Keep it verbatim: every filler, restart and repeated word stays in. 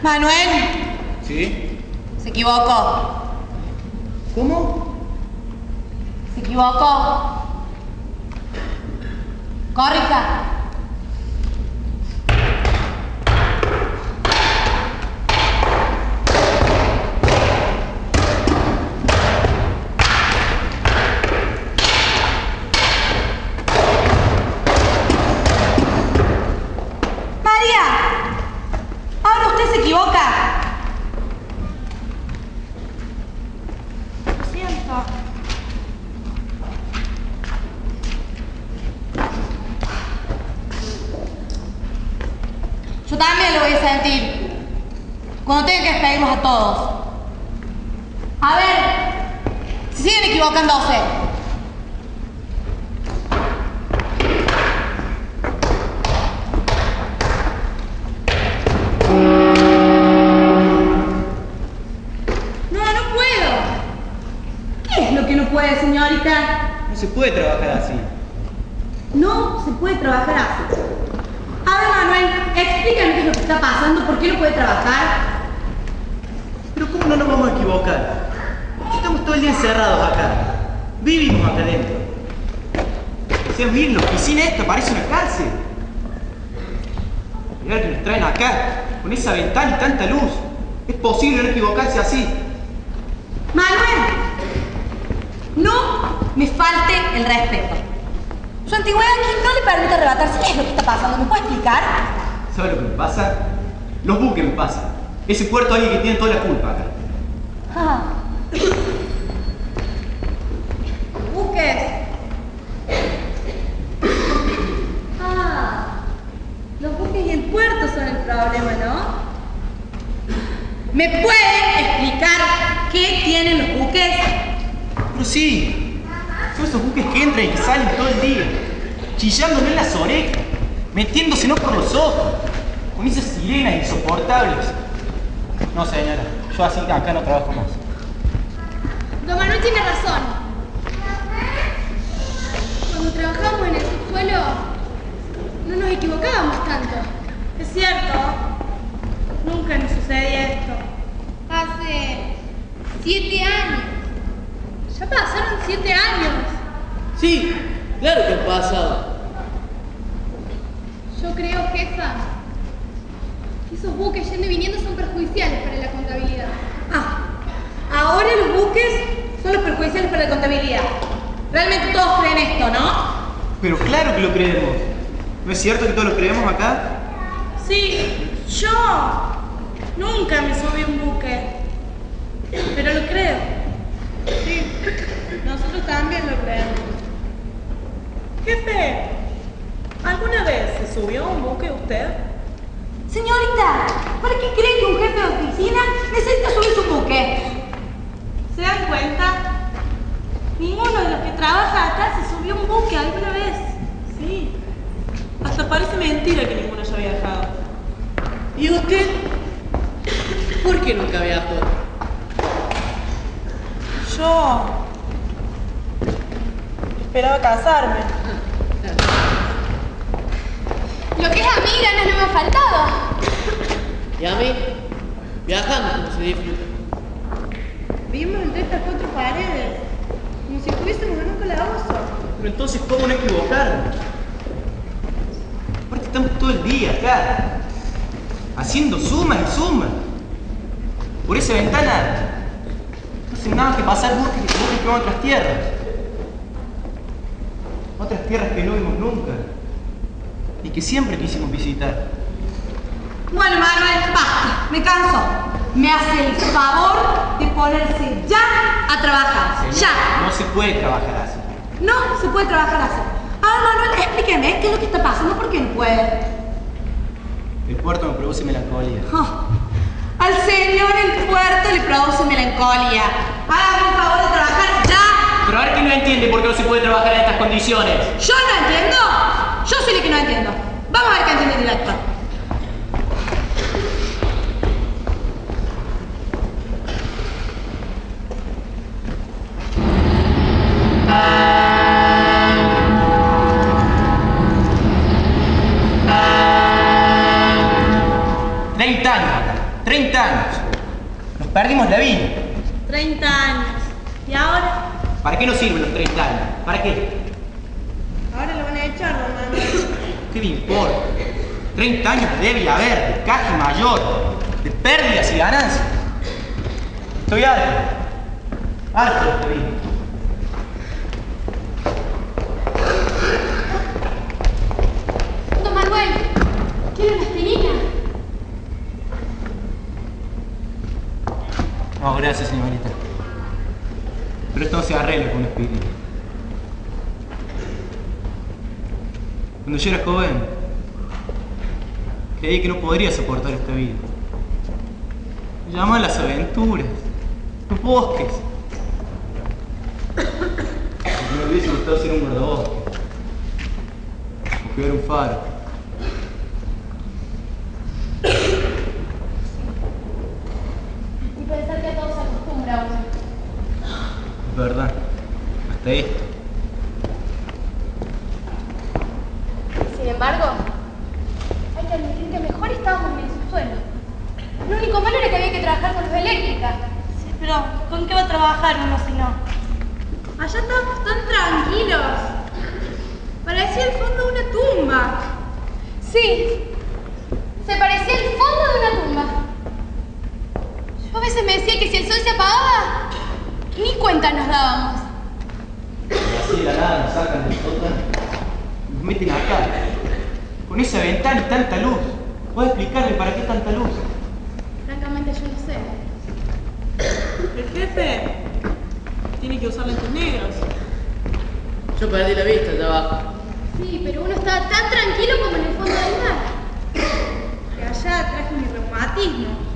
Manuel. ¿Sí? Se equivocó. ¿Cómo? Se equivocó. Corrija. Yo también lo voy a sentir cuando tenga que despedirlos a todos. A ver, si siguen equivocándose. No, no puedo. ¿Qué es lo que no puede, señorita? No se puede trabajar así. No se puede trabajar así. A ver, Manuel, explícame qué es lo que está pasando, por qué no puede trabajar. Pero ¿cómo no nos vamos a equivocar? Estamos todo el día encerrados acá. Vivimos acá adentro. O sea, miren, la oficina esta parece una cárcel. Mirá que nos traen acá, con esa ventana y tanta luz. ¿Es posible no equivocarse así? Manuel, no me falte el respeto. Su antigüedad aquí no le permite arrebatarse. ¿Qué es lo que está pasando? ¿Me puede explicar? ¿Sabe lo que me pasa? Los buques me pasan. Ese puerto alguien que tiene toda la culpa acá. Ah. Buques. Ah. Los buques y el puerto son el problema, ¿no? ¿Me puede explicar qué tienen los buques? Pero sí. Son esos buques que entran y que salen todo el día, chillándome en las orejas, metiéndose no por los ojos, con esas sirenas insoportables. No, señora, yo así acá no trabajo más. Don Manuel tiene razón. Cuando trabajamos en el subsuelo, no nos equivocábamos tanto. Es cierto, nunca nos sucedía esto. Hace siete años. Ya pasaron siete años. Sí, claro que han pasado. Yo creo, jefa, que esos buques yendo y viniendo son perjudiciales para la contabilidad. Ah, ahora los buques son los perjudiciales para la contabilidad. Realmente todos creen esto, ¿no? Pero claro que lo creemos. ¿No es cierto que todos lo creemos acá? Sí, yo nunca me subí a un buque, pero lo creo. Sí, nosotros también lo creemos. Jefe, ¿alguna vez se subió a un buque usted? Señorita, ¿para qué cree que un jefe de oficina necesita subirse a un buque? ¿Se dan cuenta? Ninguno de los que trabaja acá se subió a un buque alguna vez. Sí, hasta parece mentira que ninguno haya viajado. ¿Y usted? ¿Por qué nunca viajó? Yo esperaba casarme. Lo que es a mí, ganas no me han faltado. ¿Y a mí? Viajando como se disfruta. Vivimos entre estas cuatro paredes, como si estuviésemos en un calabozo. Pero entonces, ¿cómo no equivocarnos? Aparte estamos todo el día acá, haciendo sumas y sumas. Por esa ventana no hacen nada que pasar buques que buques que van a otras tierras. Otras tierras que no vimos nunca y que siempre quisimos visitar. Bueno, Manuel, basta, me canso. Me hace el favor de ponerse ya a trabajar. Señor, Ya. no se puede trabajar así. No se puede trabajar así. A ver, Manuel, explíqueme qué es lo que está pasando, ¿por qué no puede? El puerto me produce melancolía. Oh, al señor el puerto le produce melancolía. Hágame un favor de trabajar ya. Pero a ver, ¿quién no entiende por qué no se puede trabajar en estas condiciones? ¿Yo no entiendo? Yo soy la que no entiendo. Vamos a ver qué entiende el director. treinta años acá. treinta años. Nos perdimos la vida. treinta años. ¿Y ahora? ¿Para qué nos sirven los treinta años? ¿Para qué? Ahora lo van a echar, don Manuel. ¿Qué me importa? treinta años debe haber de caja mayor, de pérdidas y ganancias. Estoy harto. Harto de esta vida. Don Manuel, ¿quiere una aspirina? No, gracias, señorita. Pero esto no se arregla con una aspirina. Cuando yo era joven, creí que no podría soportar esta vida. Me llamaban las aventuras, los bosques. Me hubiese gustado ser un guardabosque. O cuidar un faro. Y pensar que a todos se acostumbra uno. Es verdad. Hasta esto. Sin embargo, hay que admitir que mejor estábamos en el subsuelo. Lo único malo era que había que trabajar con luz eléctrica. Sí, pero ¿con qué va a trabajar uno si no? Allá estábamos tan tranquilos. Parecía el fondo de una tumba. Sí, se parecía el fondo de una tumba. Yo a veces me decía que si el sol se apagaba, ni cuenta nos dábamos. Y así de la nada nos sacan del sótano y nos meten acá. Con esa ventana y tanta luz. ¿Puedes explicarle para qué tanta luz? Francamente yo no sé. El jefe tiene que usar lentes negros. Yo perdí la vista allá abajo. Sí, pero uno estaba tan tranquilo como en el fondo del mar. Que allá traje mi reumatismo.